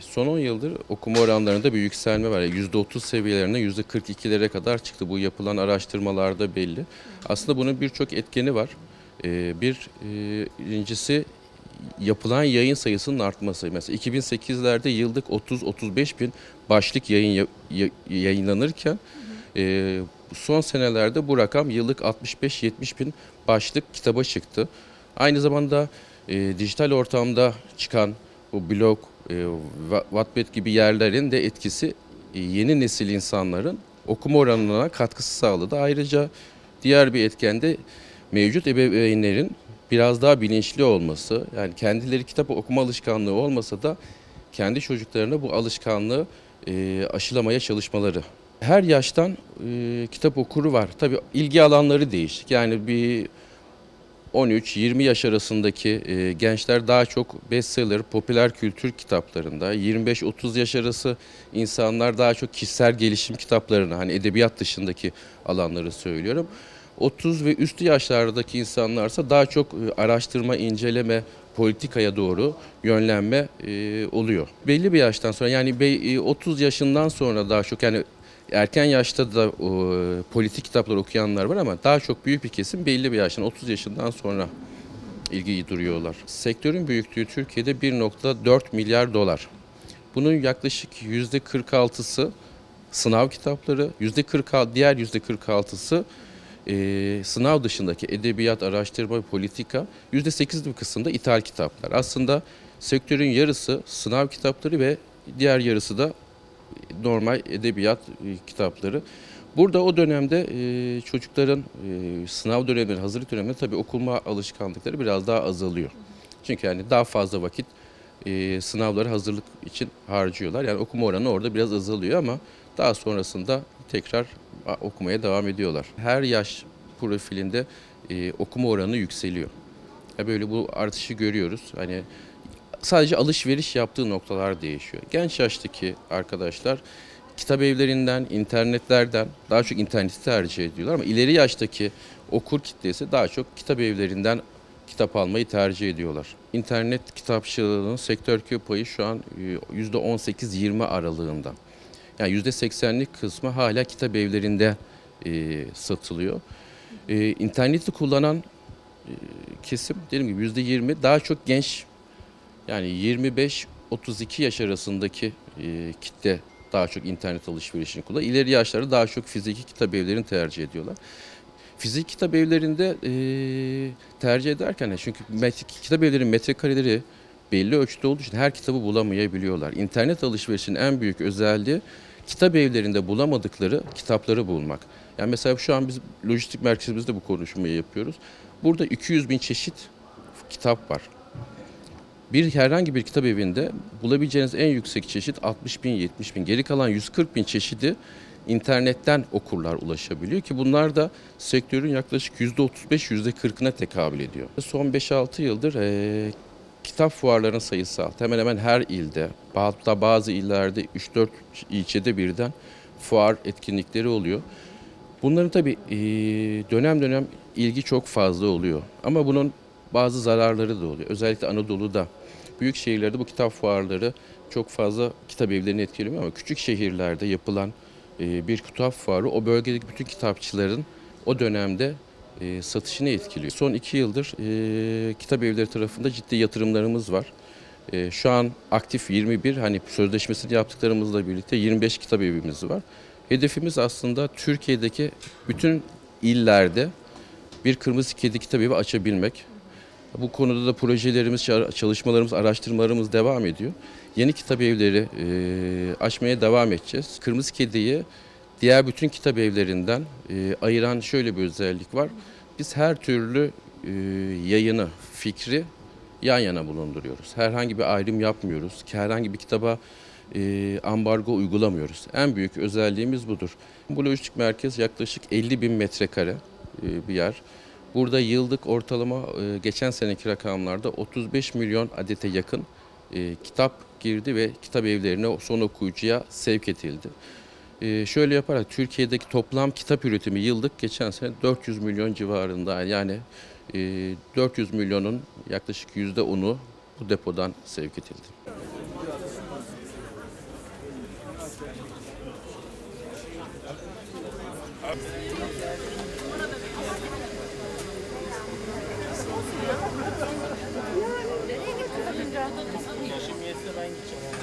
Son 10 yıldır okuma oranlarında bir yükselme var. %30 seviyelerine %42'lere kadar çıktı. Bu yapılan araştırmalarda belli. Aslında bunun birçok etkeni var. Birincisi yapılan yayın sayısının artması. Mesela 2008'lerde yıllık 30-35 bin başlık yayınlanırken son senelerde bu rakam yıllık 65-70 bin başlık kitaba çıktı. Aynı zamanda dijital ortamda çıkan bu blog, Wattpad gibi yerlerin de etkisi yeni nesil insanların okuma oranına katkısı sağladı. Ayrıca diğer bir etken de mevcut ebeveynlerin biraz daha bilinçli olması. Yani kendileri kitap okuma alışkanlığı olmasa da kendi çocuklarına bu alışkanlığı aşılamaya çalışmaları. Her yaştan kitap okuru var. Tabii ilgi alanları değişik. Yani bir 13-20 yaş arasındaki gençler daha çok bestseller, popüler kültür kitaplarında, 25-30 yaş arası insanlar daha çok kişisel gelişim kitaplarına, hani edebiyat dışındaki alanları söylüyorum. 30 ve üstü yaşlardaki insanlarsa daha çok araştırma, inceleme, politikaya doğru yönlenme oluyor. Belli bir yaştan sonra yani 30 yaşından sonra daha çok yani erken yaşta da politik kitaplar okuyanlar var ama daha çok büyük bir kesim belli bir yaştan 30 yaşından sonra ilgiyi duruyorlar. Sektörün büyüklüğü Türkiye'de 1,4 milyar dolar. Bunun yaklaşık %46'sı sınav kitapları, diğer %46'sı sınav dışındaki edebiyat, araştırma, politika, %8'lik kısımda ithal kitaplar. Aslında sektörün yarısı sınav kitapları ve diğer yarısı da normal edebiyat kitapları. Burada o dönemde çocukların sınav dönemleri, hazırlık döneminde tabii okuma alışkanlıkları biraz daha azalıyor. Çünkü yani daha fazla vakit sınavlara hazırlık için harcıyorlar. Yani okuma oranı orada biraz azalıyor ama daha sonrasında tekrar okumaya devam ediyorlar. Her yaş profilinde okuma oranı yükseliyor. Böyle bu artışı görüyoruz. Hani sadece alışveriş yaptığı noktalar değişiyor. Genç yaştaki arkadaşlar kitap evlerinden, internetlerden daha çok interneti tercih ediyorlar ama ileri yaştaki okur kitlesi daha çok kitap evlerinden kitap almayı tercih ediyorlar. İnternet kitapçılığının sektör payı şu an %18-20 aralığında. Yani %80'lik kısmı hala kitap evlerinde satılıyor. İnterneti kullanan kesim dediğim gibi %20 daha çok genç yani 25-32 yaş arasındaki kitle daha çok internet alışverişini kullanıyor. İleri yaşlarda daha çok fiziki kitap evlerini tercih ediyorlar. Fizik kitap evlerinde tercih ederken çünkü kitap evlerinin metrekareleri belli ölçüde olduğu için her kitabı bulamayabiliyorlar. İnternet alışverişinin en büyük özelliği kitap evlerinde bulamadıkları kitapları bulmak. Yani mesela şu an biz lojistik merkezimizde bu konuşmayı yapıyoruz. Burada 200 bin çeşit kitap var. Herhangi bir kitap evinde bulabileceğiniz en yüksek çeşit 60 bin, 70 bin. Geri kalan 140 bin çeşidi internetten okurlar ulaşabiliyor ki bunlar da sektörün yaklaşık %35-%40'ına tekabül ediyor. Son 5-6 yıldır kitap fuarlarının sayısı arttı. Hemen hemen her ilde, hatta bazı illerde 3-4 ilçede birden fuar etkinlikleri oluyor. Bunların tabii dönem dönem ilgi çok fazla oluyor. Ama bunun bazı zararları da oluyor. Özellikle Anadolu'da, büyük şehirlerde bu kitap fuarları çok fazla kitap evlerini etkilemiyor ama küçük şehirlerde yapılan bir kitap fuarı o bölgedeki bütün kitapçıların o dönemde satışını etkiliyor. Son 2 yıldır kitap evleri tarafında ciddi yatırımlarımız var. Şu an aktif 21, hani sözleşmesini yaptıklarımızla birlikte 25 kitap evimiz var. Hedefimiz aslında Türkiye'deki bütün illerde bir Kırmızı Kedi Kitabevi açabilmek. Bu konuda da projelerimiz, çalışmalarımız, araştırmalarımız devam ediyor. Yeni kitap evleri açmaya devam edeceğiz. Kırmızı Kedi'yi diğer bütün kitap evlerinden ayıran şöyle bir özellik var. Biz her türlü yayını, fikri yan yana bulunduruyoruz. Herhangi bir ayrım yapmıyoruz. Herhangi bir kitaba ambargo uygulamıyoruz. En büyük özelliğimiz budur. Bu lojistik merkez yaklaşık 50 bin metrekare bir yer. Burada yıllık ortalama geçen seneki rakamlarda 35 milyon adete yakın kitap girdi ve kitap evlerine son okuyucuya sevk edildi. Şöyle yaparak Türkiye'deki toplam kitap üretimi yıllık geçen sene 400 milyon civarında. Yani 400 milyonun yaklaşık %10'u bu depodan sevk edildi. Yaşım yetse ben gideceğim.